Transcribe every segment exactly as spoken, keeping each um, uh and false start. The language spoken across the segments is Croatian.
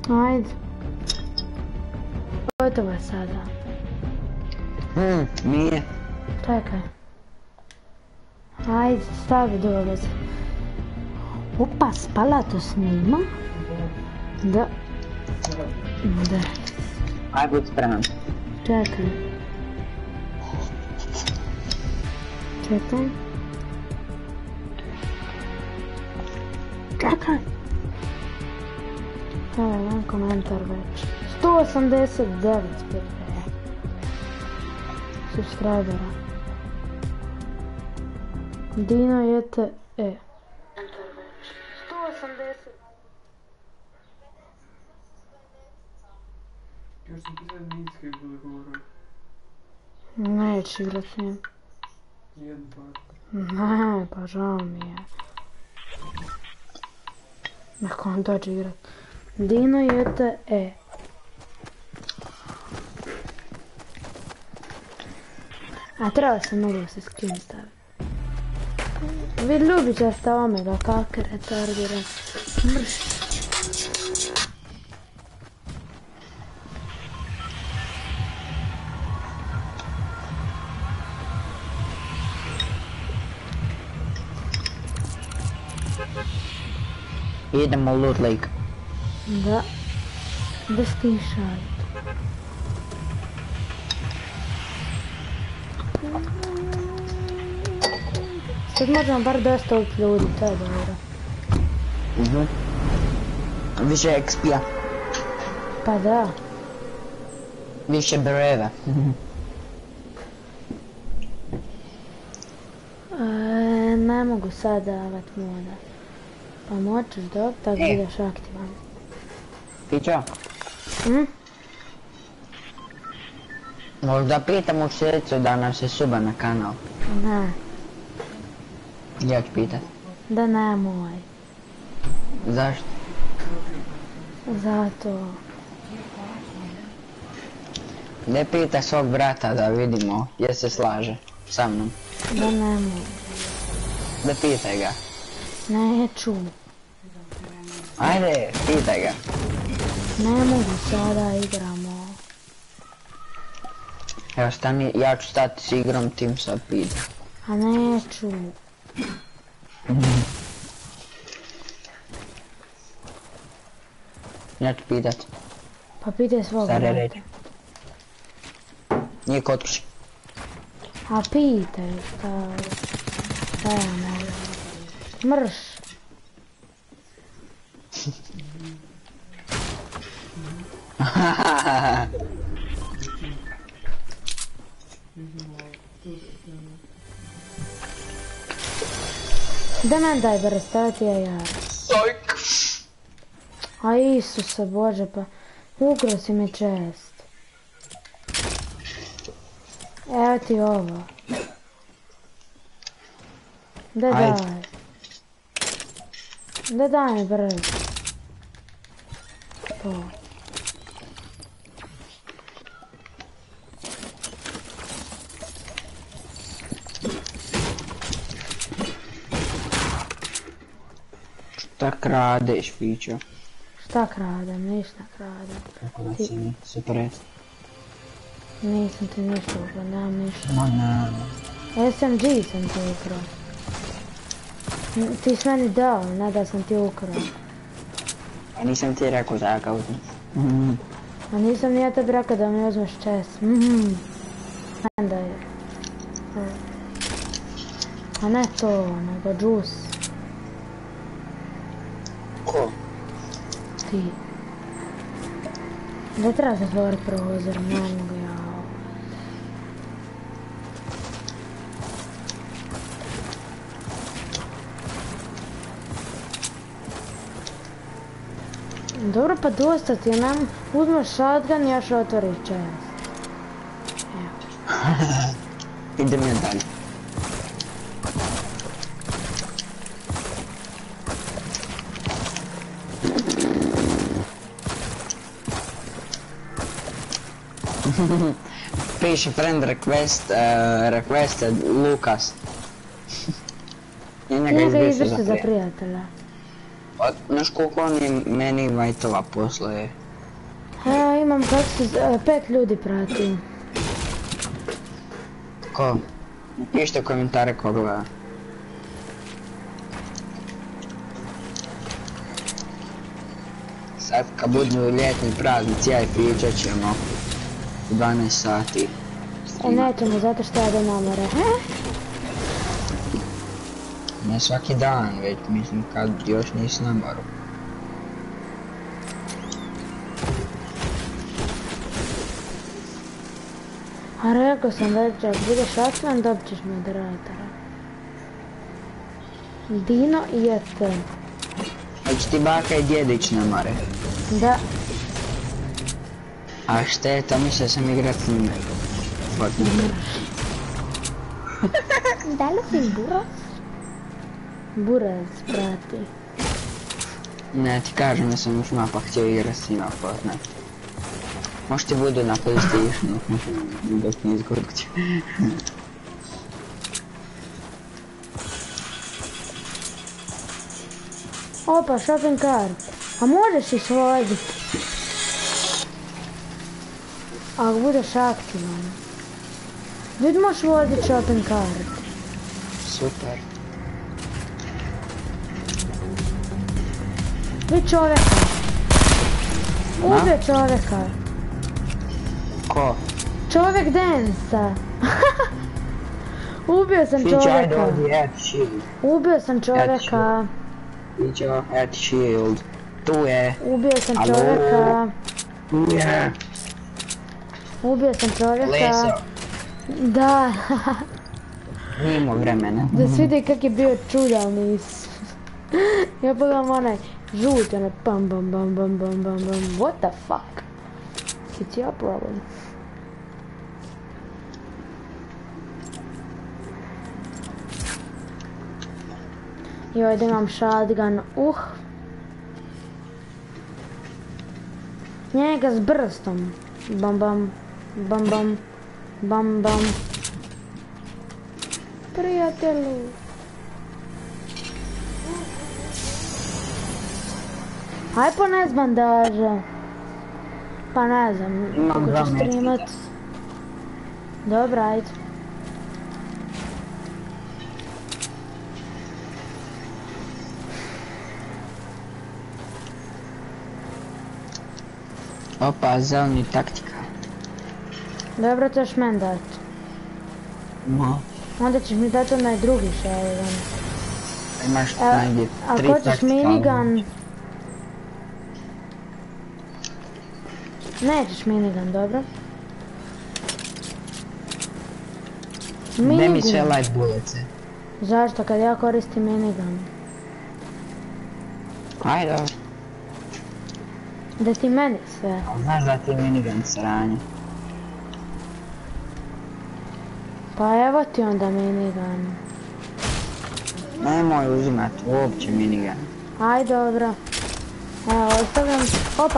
Ajde. Gotovo je sada. Hmm, nije. Čekaj. Ajde, stavi dole. Opa, spala to snima? Da. Da. Aj, budi spreman. Čekaj. Čekaj. Čekaj. Evo jedan komentar već. sto osamdeset devet spet subscribera. Dino jete e. sto osamdeset. Još sam pisao Nicke bude govorio. Neću igrat s njim. Nijednu par. Ne, pa žao mi je. Ako on dođe igrat. Dino jete e. A treba sam mogla se skin staviti. Vi ljubičasta omega, kak retardiran. Mrš. Idemo u Loot Lake. Da. Bez kiša. Sad možemo bar dosta uvijek ljudi, to je dobro. Mhm. Više X P-a. Pa da. Više brojeva. E, ne mogu sad davat moda. Pa moćeš dok, tako E. budeš aktivan. Pićo, Hm? možda pitam u srcu da nam se suba na kanal. Ne, Ja ću pitat. da nemoj. Zašto? Zato. Ne pita svog brata da vidimo jer se slaže sa mnom. Da nemoj. Da pitaj ga. Neću. Ajde, pitaj ga. Ne mogu sada igramo. Evo stani, ja ću stati s igrom, tim sad pita. A neću. Ja ću pitat. Pa pitaj svog Stare brata. reći. Nije kod kuće. A pitaj šta... Šta ja mogu. Mrš. Da men daj bre, staviti ja jar. Sojk. A Isuse Bože, pa ukrao si mi čest. Evo ti ovo. Da daj. Ajde. Da daj mi brzo. To. Šta kradeš, pićo? Šta kradem, ništa kradem. Kako da Ti- si mi se presti? Nisam ti ništa ukrao, nemam ništa. Ma ne. S M G sam ti ukrao. N- Ti si meni dao, ne da sam ti ukrao. Ja nisam ti rekao da ja ga uzmem. Mhm. A nisam ni ja tebi rekao da mi uzmeš čest. Mhm. Onda je. A ne to, nego džus. Ko? Ti. Da treba zatvorit prozor, ne mogu ja. Dobro, pa dosta ti je, nam uzmeš shotgun i još otvoriš čest. Idem ja dalje. Piši friend request, uh, requested Lukas. I njega Njega izbriši izvrši za za prijatelja. prijatelja. Pa, znaš koliko oni meni vajtova posluje? Ja imam kako se, z- pet ljudi prati. Ko? Napišite komentare ko gleda. Sad kad budu ljetni praznici, ja i pričat ćemo u dvanaest sati. E, nećemo, zato što ja do namore. Ne svaki dan, već mislim kad još nisi na moru. A rekao sam već, ako budeš aktivan, dobit ćeš moderatora. Dino i E T. Hoće ti baka i djedić na more. Da. A šteta, mislio sam igrat s njime. Fortnite. Da li si buraz? Buraz, brati. Ne ti kažem da sam još mapa htio igrat s njima Fortnite. Možda ti budu na PlayStationu, dok ne izgurkuće. Opa, shopping cart. A možeš ih vozit? Ako budeš aktivan. Vid možeš vozit shopping cart. Super. Vid čovjeka. Ubio čovjeka. Ko? Čovjek Densa. Ubio sam Fića, ajde čovjeka. ovdje, at shield. Ubio sam čovjeka. Fića, at shield. Tu je. Ubio sam Alo? čovjeka. Tu je. Ubio sam čovjeka. Leso. Da. Nimo vremena. Da se vidi kak je bio čudan nis. Ja pogledam onaj žuti, onaj pam bam bam bam bam bam bam. What the fuck? It's your problem. Joj, da imam shotgun, uh. Njega s brstom. Bam bam, bam bam, bam bam. Prijatelju. Aj ponez bandaže. Pa ne znam, Imam kako dva ću metka. streamat. Dobro, ajde. Opa, zeleni taktika. Dobro, to ćeš men dat. No. Onda ćeš mi dati onaj drugi šalvan. Imaš A negdje tri ako ćeš taktika. minigun... Nećeš minigun, dobro? Gdje mi sve Minigun. light bulletse? Zašto? Kad ja koristim minigun. Ajde, dobro. Da ti meni sve. Ali znaš da ti minigun sranje. Pa evo ti onda minigun. Nemoj uzimat uopće minigun. Aj, dobro. Evo, ostavljam. Opa!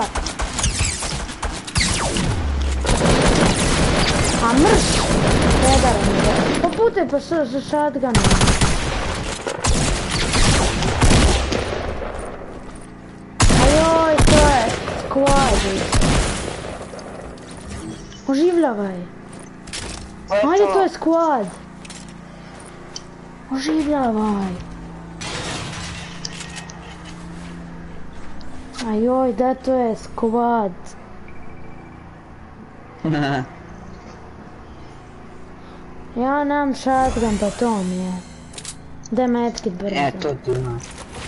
A mrš! Predara mi ga. Poputaj pa sa shotgunom. Ajoj, to je squad. Oživljavaj. Ajde, to je squad. Oživljavaj. Ajoj, da, to je squad. Ja nemam shotgun, pa to mi je. Daj medkit brzo. E, to tu imaš.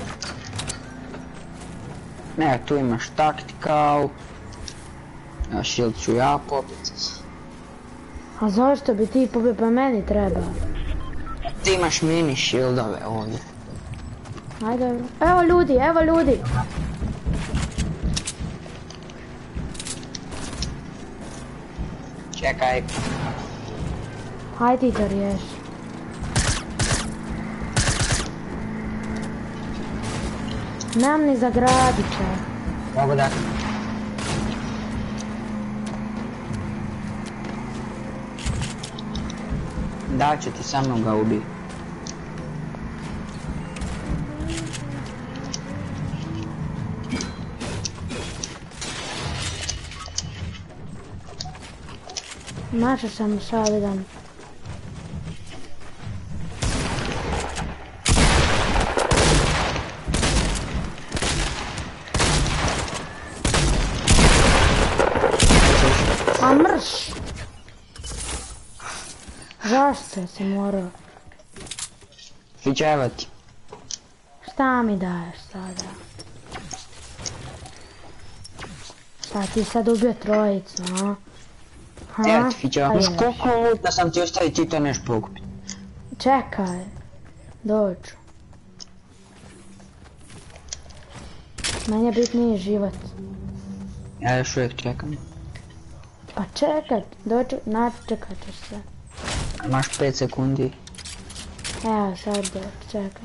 Ne, tu imaš taktikal. Ja shield ću ja popiti. A zašto bi ti pobio, pa meni treba. Ti imaš mini shieldove ovdje. Ajde, dobro. Evo ljudi, evo ljudi. Čekaj. Hajde ti to riješi. Nemam ni za gradića. Mogu da... Da će ti samo ga ubiti. Našao sam shotgun. A mrš! Zašto si morao? Fića, evo ti. Šta mi daješ sada? Šta ti sad ubio trojicu, a? Ha? Evo ti fića. Pa Už ješ. koliko luta sam ti ostavio, ti to neš pokupiti. Čekaj. Dođu. Meni je bitniji život. Ja još uvijek čekam. Pa čekaj, dođu, načekat ćeš se. Imaš pet sekundi. Evo sad dođu, čekaj.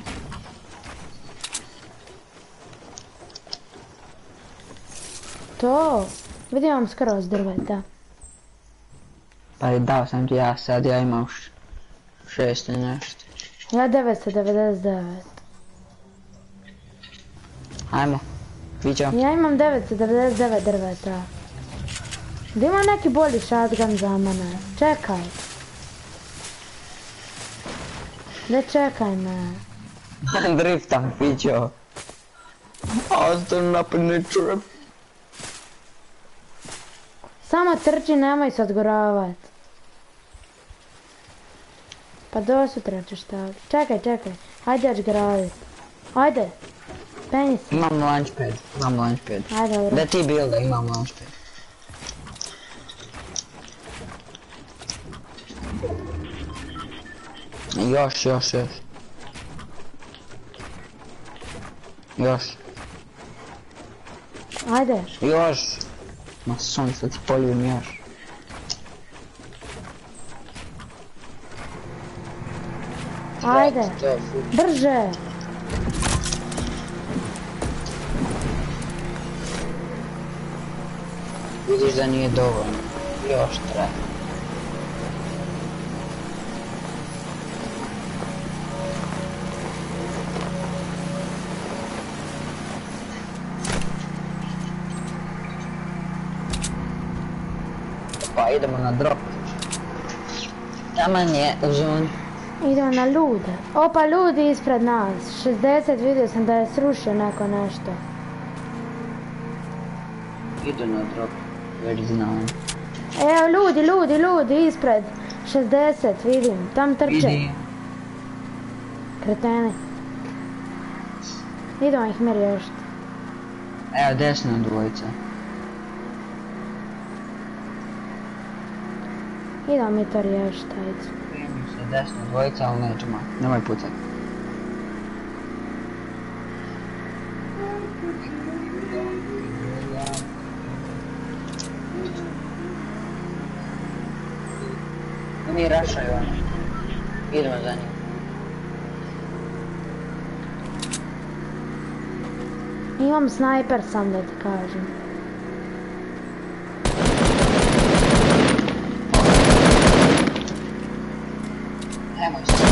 To, vidim vam skroz drveta. Pa i dao sam ti ja, sad ja imam š- šest i nešto. Ja devetsto devedeset devet. Ajmo, fića. Ja imam devetsto devedeset devet drveta. Da ima neki bolji shotgun za mene. Čekaj. Da čekaj me. Driftam, fićo. Ostanu napadne čurep. Samo trči, nemoj se odgoravat. Pa do sutra ćeš staviti. Čekaj, čekaj. Ajde ja ću gradit. Ajde. Penji se. Imam launchpad, imam launchpad. Ajde, dobro. Da ti bil da imam launchpad. Još, još, još. Još, Ajde. još. Ma sunce ti poljubim još. Ajde. To je ful. Brže. Vidiš da nije dovoljno. Još treba. Pa idemo na drop. Taman je u zoni. Idemo na lude. Opa, ljudi ispred nas. šezdeset, vidio sam da je srušio neko nešto. Idu na drop. Već znam. Evo, ljudi, ljudi, ljudi, ispred. šezdeset, vidim. Tam trče. Vidi. Kreteni. Idemo ih mi riješiti. Evo desna dvojica. Idemo mi to riješiti, ajde. Vidim se desna dvojica, ali nećemo. Nemoj pucat. Oni rašaju ono. Idemo za njim. Imam snajper sam da ti kažem. Nemoj se.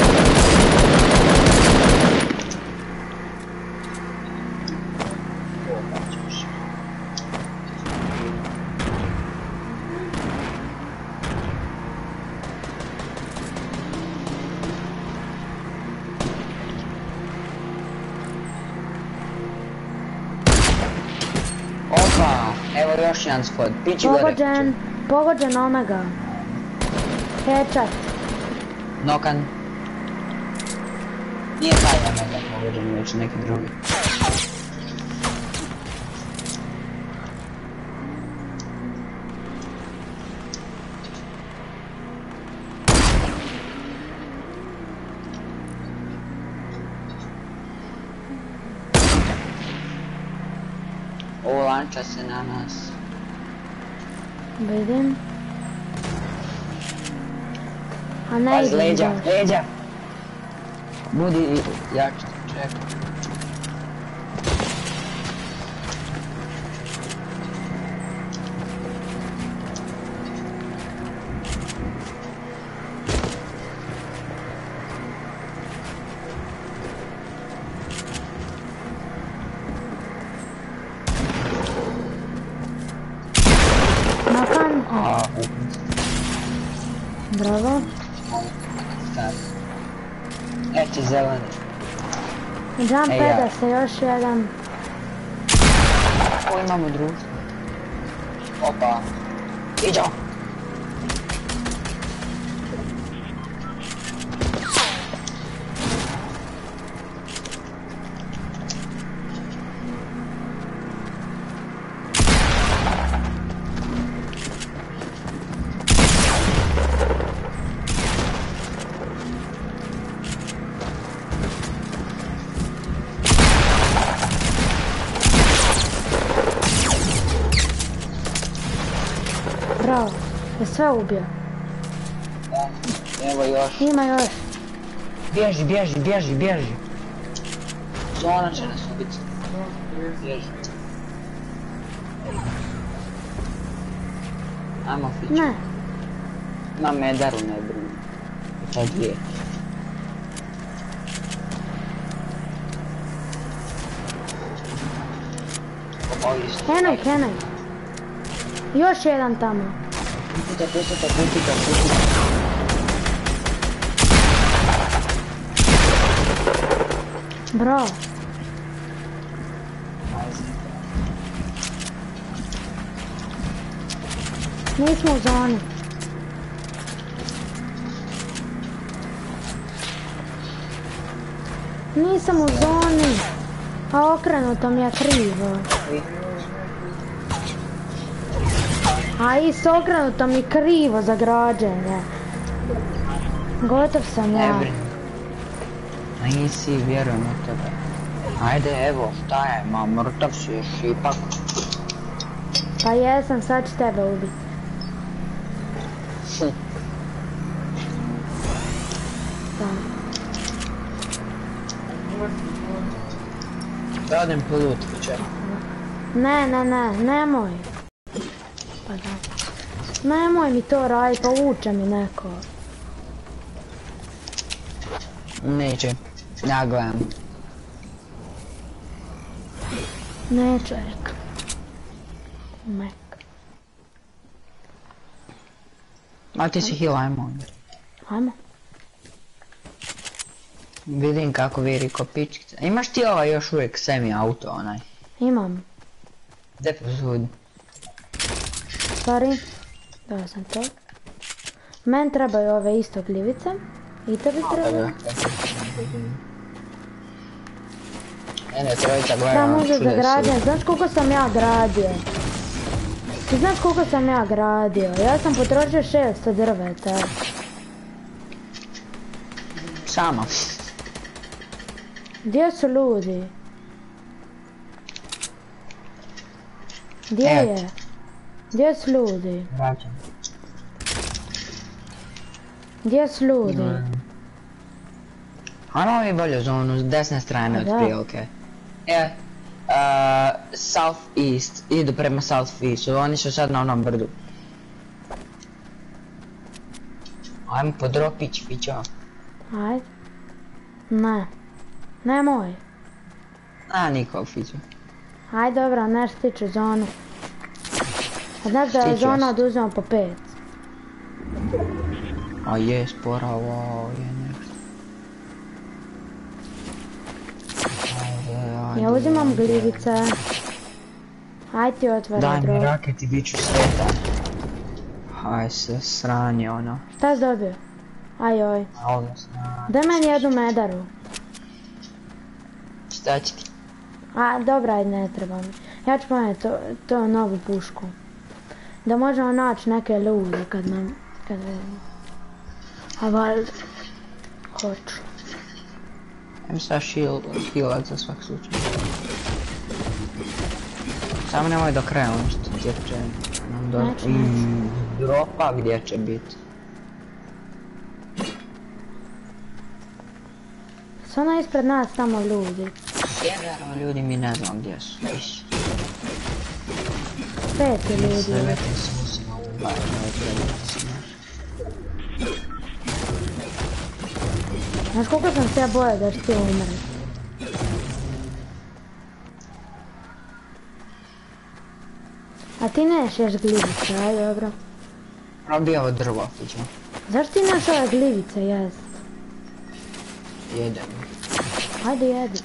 Opa, evo još jedan squad. Pići gore. Pogođen, pogođen Omega. Headshot. Nokan. Nije taj Omega pogođen, već neki drugi. Ovo lanča se na nas. Vidim. A ne Paz idem leđa, baš. leđa! Budi jači, čekaj. Nakan. A, Bravo. Sad. Eći zeleni. Jump E, ja. peda se još jedan. O, imamo društvo. Opa. Iđo. Bravo. Je sve ubio. Evo još. Ima još. Bježi, bježi, bježi, bježi. Zona će nas ubiti. Bježi. Ajmo fiću. Ne. Na medaru ne brinu. To dvije. Henoj, Henoj. Još jedan tamo. Pustite, pustite, pustite, pustite. Bravo. Nismo u zoni. Nisam u zoni. A okrenuto mi je krivo. A i s okrenuto mi krivo za građenje. Gotov sam ja. Ne brini. A nisi, vjerujem u tebe. Ajde, evo, šta je, ma mrtav si još ipak. Pa jesam, sad ću tebe ubiti. Hm. Da odem po loot, večer. Ne, ne, ne, nemoj. Pa da. Nemoj mi to raditi, pa uče mi neko. Neće, ja gledam. Neću, Erik. Mek. A ti si heal, ajmo onda. Ajmo. Vidim kako viri ko pičkica. Imaš ti ovaj još uvijek semi auto onaj? Imam. Gdje posudi? Sorry. Dao sam to. Meni trebaju ove isto gljivice. I tebi trebaju. Ene, trojica Da, gledam, može za čude građenje. su. Znaš koliko sam ja gradio? Ti znaš koliko sam ja gradio? Ja sam potrošio šesto drveta. Sama. Gdje su ljudi? Gdje Evo. je? Gdje su ljudi? Vraćam. Gdje su ljudi? Ajmo mi bolju zonu, s desne strane A od da. prilike. Je, uh, south east, idu prema south eastu, oni su sad na onom brdu. Ajmo po dropić, fićo. Ajde. Ne. Nemoj. A, niko, fićo. Ajde, dobro, ne stiču zonu. A znaš da je Stiću zona vas. oduzima po pet. A je, spora, wow, je nešto. Ajde, ajde. Ja uzimam gljivice. Ajde ti otvori Daj mi drog. raket i bit ću sretan. Aj se, sranje ono. Šta si dobio? Ajoj. Ovo sranje. Daj meni jednu medaru. Šta će ti? A, dobra, ajde, ne treba mi. Ja ću poneti to, to novu pušku. Da možemo naći neke ljude kad nam... kad vidimo. A valjda... Hoću. Ajmo sad shield, healat za svak slučaj. Samo nemoj do kraja ono što gdje će nam do... Neću, I neću. dropa gdje će biti. Su ono ispred nas tamo ljudi. Sjeverno ljudi mi ne znam gdje su. Iš. Pet je ljudi. Sve vete su se na ovu bajnu odgledati se naš. Znaš koliko sam se ja bojao da ću ti umret. A ti neš ješ gljivice, aj dobro. Probi ovo drvo, fićemo. Zašto ti naš ove gljivice jest? Jedem. Ajde jedi.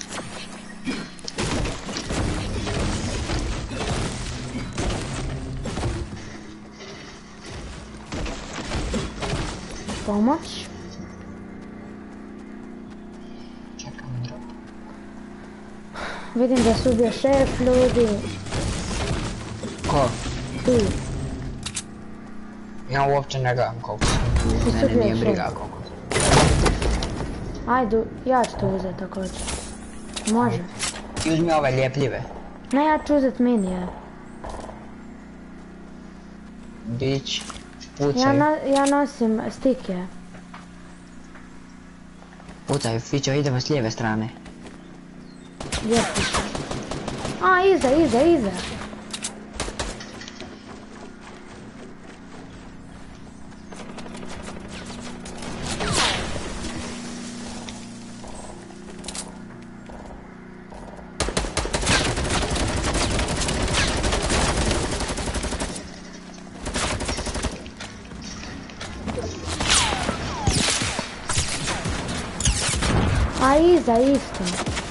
Pomoć? Čekam drop. Vidim da su ubio šef ljudi. Ko? Ti. Ja uopće ne gledam koliko sam tu. Ti Mene si bio nije briga šef. koliko. Ajde, ja ću to uzeti ako hoćeš. Može. I uzmi ove ljepljive. Ne, ja ću uzeti minije. Bić. Ja, Pucaj. no, ja nosim stike. Pucaj, Fićo, idemo s lijeve strane. Gdje si? A, iza, iza, iza. A, iza, isto.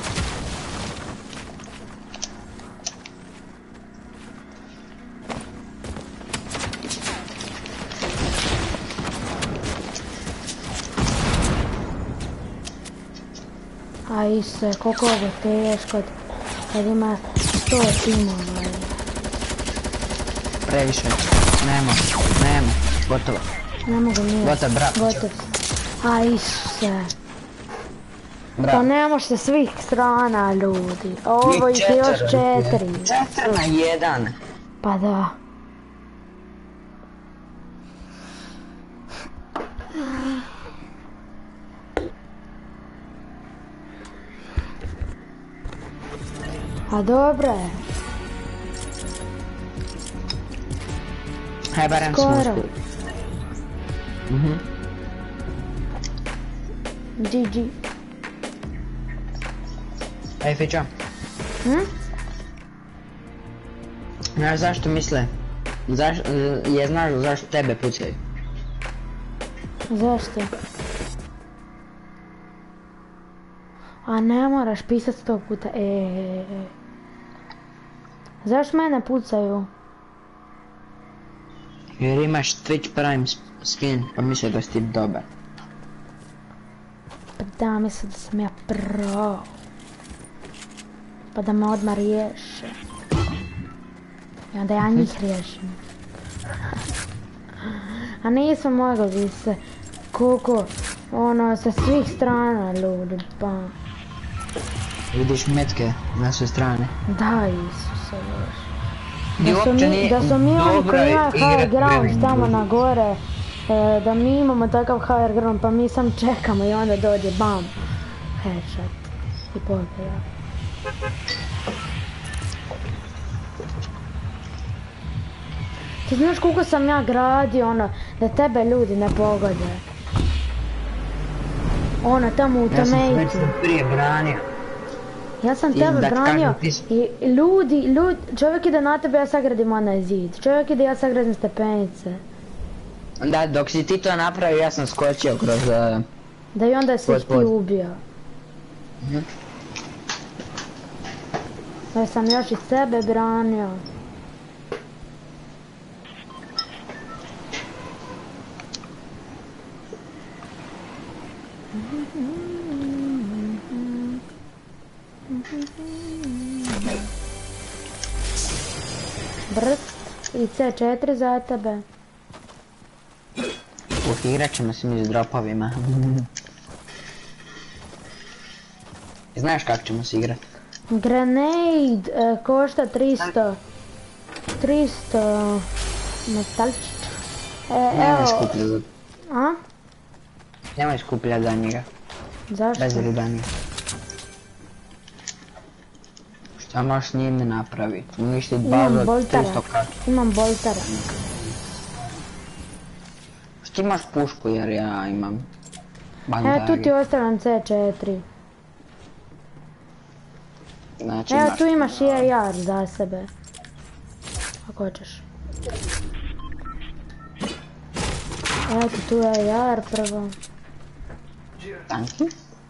A Isuse, koliko ovo teško kad ima sto timova. Previše. Nema, nema. Gotovo. Ne mogu nije. Gotov, bravo. Gotov. A Isuse. Pa Bravo. ne može se svih strana ljudi. Ovo ih je još četiri. Četiri na jedan. Pa da. A dobro je. Haj, barem smo Skoro. uspjeli. Mhm. G G. Ej, Fićo, Hm? znaš zašto misle? Zaš, je znaš zašto tebe pucaju? Zašto? A ne moraš pisat sto puta. E, e, e. Zašto mene pucaju? Jer imaš Twitch Prime skin, pa misle da si ti dobar. Pa da, misle da sam ja pro. Pa da me odmah riješe. I onda ja njih riješim. A nisam mogli se koliko, ono, sa svih strana ljudi, pa... Vidiš metke na sve strane. Da, Isuse, Bože. Di Da su uopće mi, nije da su mi oni dobro koji ima high igrat ground Gremlin tamo Blues. na gore, e, da mi imamo takav high ground pa mi sam čekamo i onda dođe bam, headshot i pobjeda. Ti znaš koliko sam ja gradio ono, da tebe ljudi ne pogode. Ono tamo u Ja sam već Tomejcu. prije branio. Ja sam I tebe da ti branio kažem, ti si- i ljudi, ljudi, čovjek ide na tebe, ja sagradim onaj zid. Čovjek ide, ja sagradim stepenice. Da, dok si ti to napravio, ja sam skočio kroz... Uh, Da i onda si ih ti Pod, pod. ubio. Mhm. Da sam još i sebe branio. Brst i C četiri za tebe. Uh, igrat ćemo se mi s dropovima. Znaš kako ćemo se igrat? Grenade e, košta tristo. tristo metalčića. E, Nemoj evo, skuplja za... a? Nemoj skuplja za njega. Zašto? Bez ribanija. Šta možeš s njim napraviti? Uništiti Imam bazu od boltara. tristo karta. Imam boltara. Što imaš pušku jer ja imam Evo bandage. tu ti ostavljam C četiri. Znači Evo imaš... tu imaš i A R za sebe. Ako hoćeš. Eto, tu je jar prvo. Tanki?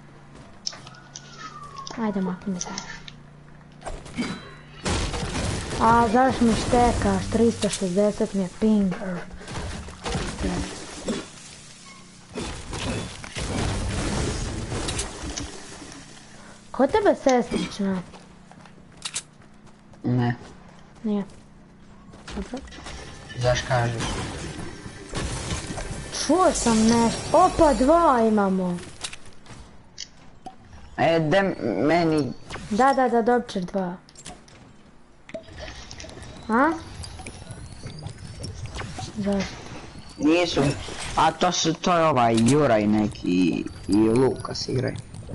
Ajde, makni se. A, zaš mi štekaš, tristo šezdeset mi je ping. Ko tebe sestrična? Ne. Nije. Dobro. Zaš kažeš? Čuo sam nešto. Opa, dva imamo. E, de meni... Da, da, da, dobit ćeš dva. A? Zašto? Nisu. A to su, to je ovaj Juraj neki i Lukas igraju.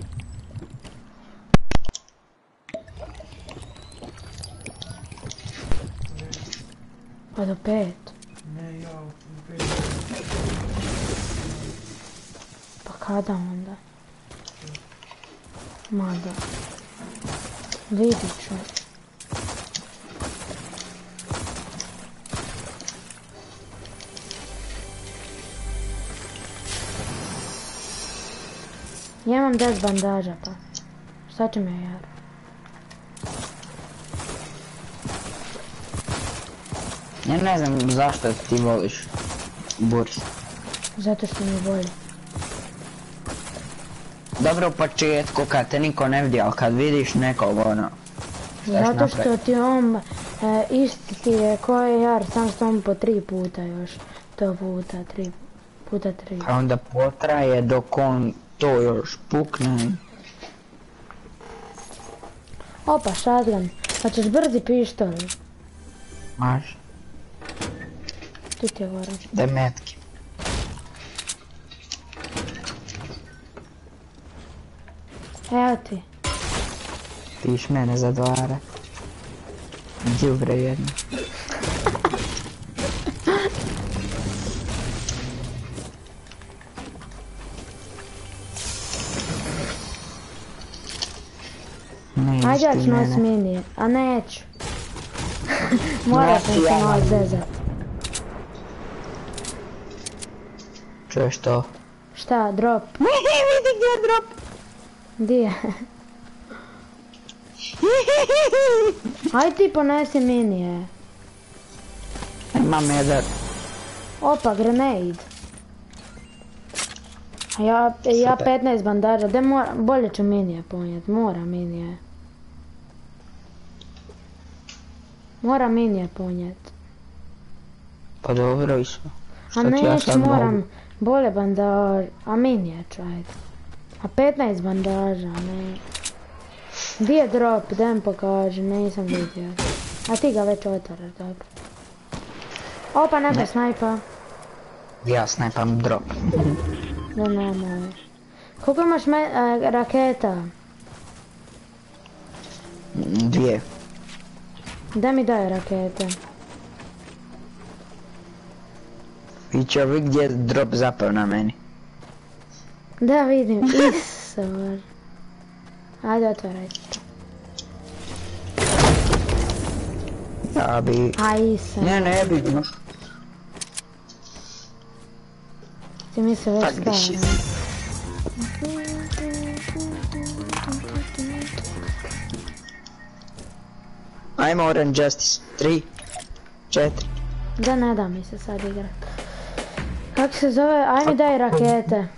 Pa do pet. Ne, ja, u pet. Pa kada onda? Ma da. Vidit ću. Ja imam deset bandaža pa. Šta će mi jar? Ja ne znam zašto ti voliš Burs. Zato što mi bolje. Dobro u početku kad te niko ne vidi, ali kad vidiš nekog ono... Zato što ti on e, isti ti je koji jar, sam što on po tri puta još. To puta, tri puta tri. A onda potraje dok on to još pukne. Opa, shotgun. Hoćeš brzi pištolj? Maš, Tu ti je gore. daj metke. Evo ti. Tiš mene zadvara. Đubre jedno. Ne Ajde ja išti ću nos mene. minije, a neću. Morat sam Nosi se ja malo vam. zezat. Čuješ to? Šta, drop? Vidi gdje je drop. Di je? Ajde ti ponesi minije. Imam jedan. Opa, grenade. A ja, ja Super. petnaest bandaža, de mora, bolje ću minije ponijet, mora minije. Mora minije ponijet. Pa dobro išlo. A Šta ti ja neću, sad moram mogu? bolje bandaž, a minije ću, ajde. A petnaest bandaža, ne. Di je drop, da mi pokaži, nisam vidio. A ti ga već otvaraš, dobro. Opa, neko Ne. snajpa. Ja snajpam drop. Da nemoj. Koliko imaš me, a, raketa? Dvije. Da mi daj rakete. I čovjek gdje je drop zapao na meni. Da vidim, isor. Ajde, otvaraj. Ja bi... A isor. Ne, ne bi, no. Ti mi se već Fuck this shit. stavio. Ajmo Orange Justice. Tri. Četiri. Da ne da mi se sad igrat. Kako se zove? Aj mi daj rakete.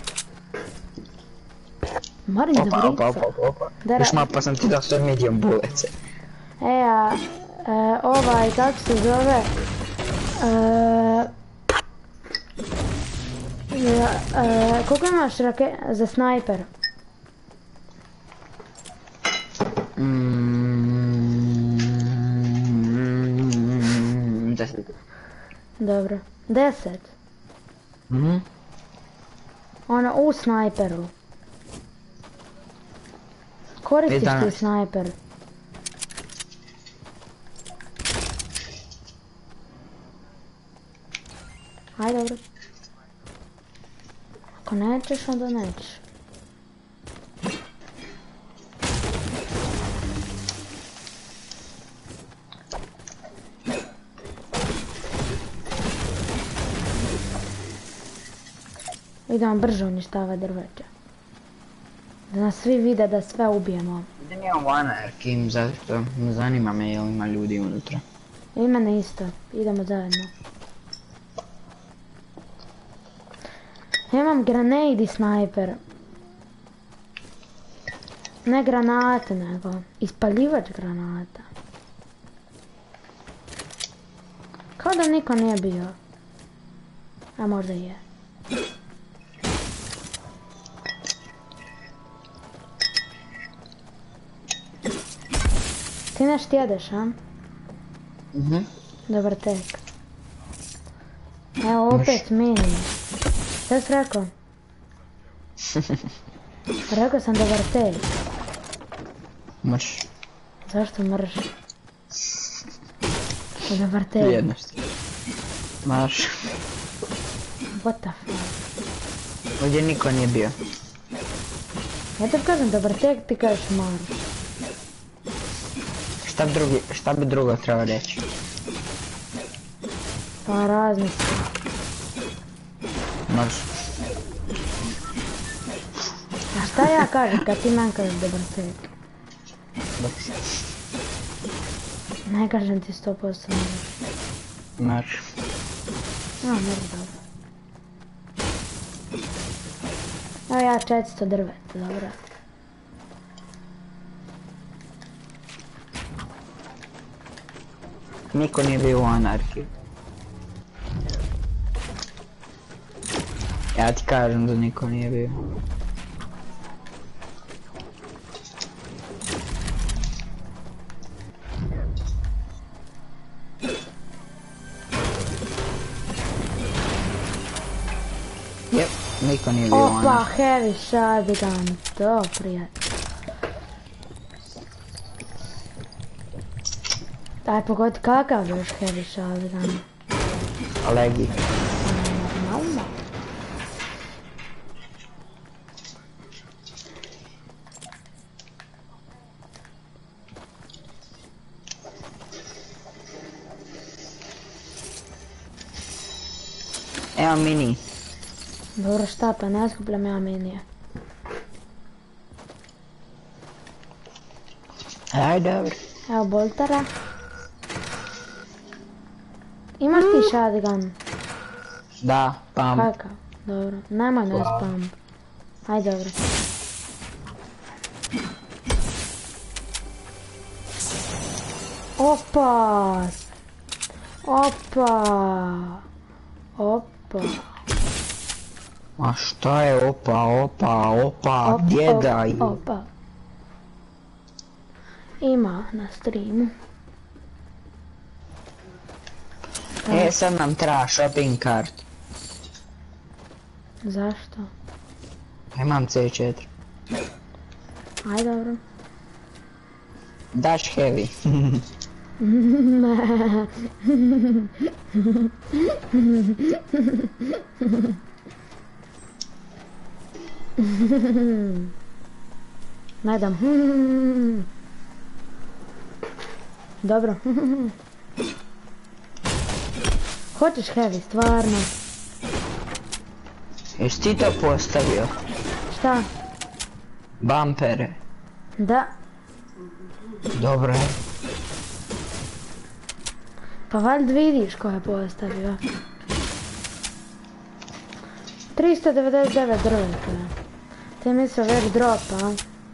Moram da Opa, opa, brica. opa, opa. Da, Još ra- malo pa sam ti dao sve medium bullets. E, a, e, ovaj, kako se zove? E, ja, e, koliko imaš rake za snajper? Mm, deset. Dobro. Deset. Mhm. Ono, u snajperu. Koristiš ti jedanaest. snajper? Ajde, dobro. Ako nećeš, onda nećeš. Idemo brže uništavati drveće. Da nas svi vide da sve ubijemo. Idem ja u anarkim, zato zanima me jel ima ljudi unutra. I mene isto, idemo zajedno. Ja imam grenade i snajper. Ne granate, nego ispaljivač granata. Kao da niko nije bio. A možda je. Ti nešto jedeš, a? Mhm. Dobar tek. Evo opet mini. Šta si rekao? Rekao sam dobar tek. Mrš. Zašto mrš? Dobar tek. Jednostavno. Marš. What the fuck? Ovdje niko nije bio. Ja te kažem dobar tek, ti kažeš marš. Šta bi, drugi, šta bi drugo trebao reći? Pa razmisli. Marš. A šta ja kažem kad ti meni kažeš dobar tek? Ne kažem ti sto posto marš. Marš. A, marš dobro. Evo ja četiristo drveta, dobro. Niko nije bio u anarkiji. Ja ti kažem da niko nije bio. Jep, niko nije bio u Opa, anarkiji. heavy shotgun, to prijatno. Daj pogodi kakav još heavy shotgun. Legi. Normalno. Evo mini. Dobro šta pa ne skupljam ja minije. Aj, dobro. Evo boltara. Imaš ti shotgun? Da, pam. Kakav? Dobro. Nemoj nas pump. Aj dobro. Opa! Opa! Opa! A šta je opa, opa, opa, Op, djedaj? op, Opa. Ima na streamu. E, sad nam treba shopping cart. Zašto? Imam C četiri. Aj dobro. Daš heavy. Ne. Ne dam. Dobro. Hoćeš heavy, stvarno? Jesi ti to postavio? Šta? Bumpere. Da. Dobro je. Pa valjda vidiš ko je postavio. tristo devedeset devet drveta. Ti misle već dropa.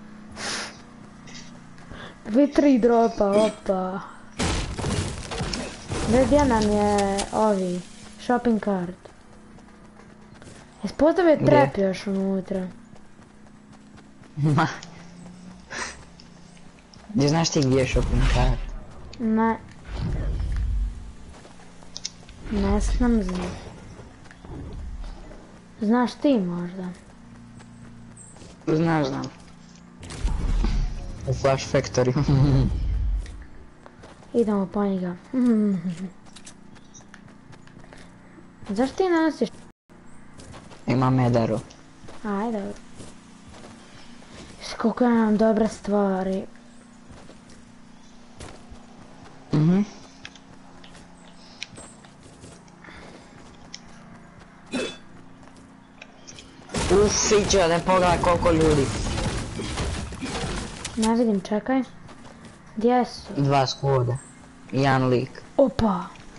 Vi tri dropa, opa. Gdje nam je ovi shopping cart? Jesi postavio trap još unutra? Ma. Gdje znaš ti gdje je shopping cart? Ne. Ne znam znam. Znaš ti možda? Znaš, znam. U Flash Factory. Idemo po njega. Zašto ti nosiš? Ima medaru. Ajde, dobro. Koliko imam dobre stvari. Mhm. Ufićo, da pogledaj koliko ljudi. Ne vidim, čekaj. Gdje su? Dva skoda. Jedan lik. Opa!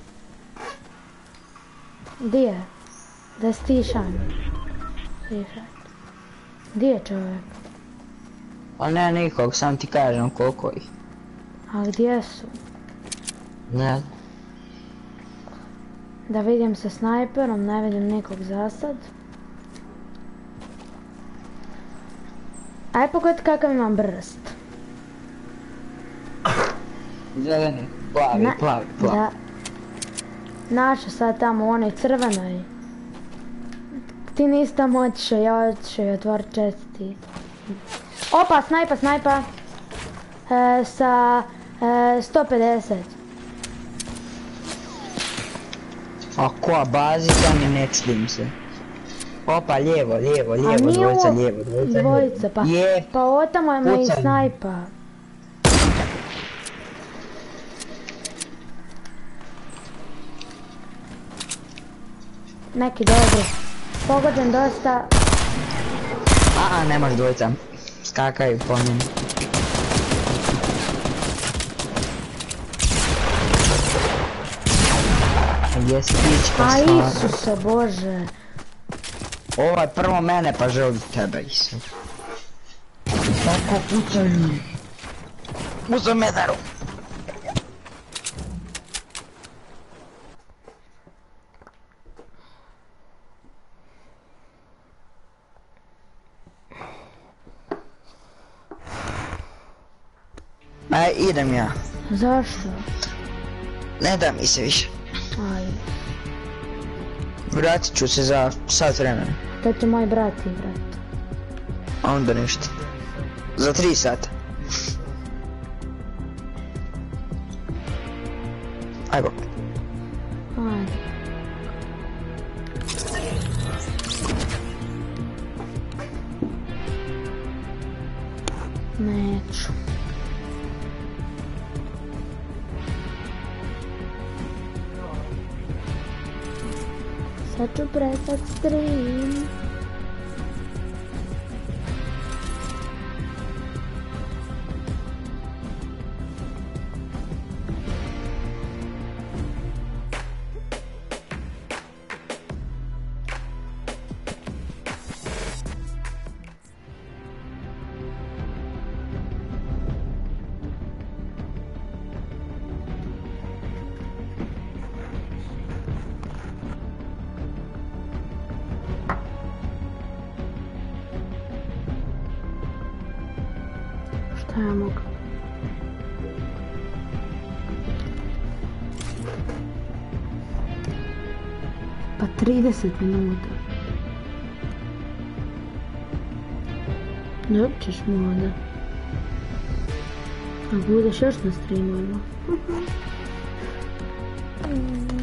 Gdje? Da si tišan? Tišan. Gdje je čovjek? Pa ne nikog, sam ti kažem koliko ih. A gdje su? Ne znam. Da vidim sa snajperom, ne vidim nikog za sad. Aj pogledaj kakav imam brst. Zeleni, plavi, Na- plavi, plavi. Da. Našao sad tamo u onoj crvenoj. Ti nisi tamo otišao, ja otišao i otvorit česti. Opa, snajpa, snajpa. E, sa e, sto pedeset. A koja bazica mi ne čudim se. Opa, lijevo, lijevo, A lijevo, nije dvojica, ovo lijevo, dvojica, dvojica, pa, Je, pa otamo je me i Pucaj. snajpa. Neki dobri. Pogođen dosta. a, a, ne može dvojica. Skakaju po meni. Gdje si pička A stvarno? Isuse Bože. Ovaj prvo mene pa želi tebe, Isu. Tako pucaju. Uzem medaru. Aj, idem ja. Zašto? Ne da mi se više. Aj, Vratit ću se za sat vremena. to će moj brat igrat. A onda ništa. Za tri sata. Ajmo. Ajde. Neću. Sad ću prestat stream. Šta ja mogu? Pa trideset minuta. Ne ćeš mu onda. A budeš još na streamovima.